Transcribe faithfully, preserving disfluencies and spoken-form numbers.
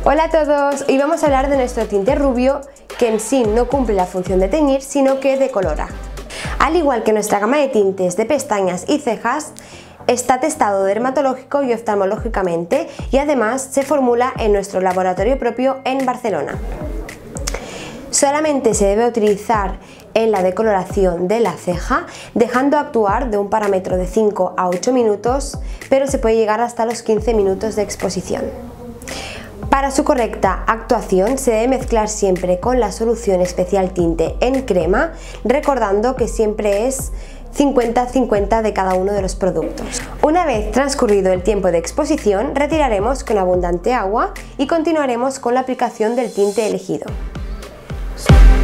Hola a todos, hoy vamos a hablar de nuestro tinte rubio, que en sí no cumple la función de teñir, sino que decolora. Al igual que nuestra gama de tintes de pestañas y cejas, está testado dermatológico y oftalmológicamente y además se formula en nuestro laboratorio propio en Barcelona. Solamente se debe utilizar en la decoloración de la ceja, dejando actuar de un parámetro de cinco a ocho minutos, pero se puede llegar hasta los quince minutos de exposición. Para su correcta actuación se debe mezclar siempre con la solución especial tinte en crema, recordando que siempre es cincuenta cincuenta de cada uno de los productos. Una vez transcurrido el tiempo de exposición, retiraremos con abundante agua y continuaremos con la aplicación del tinte elegido.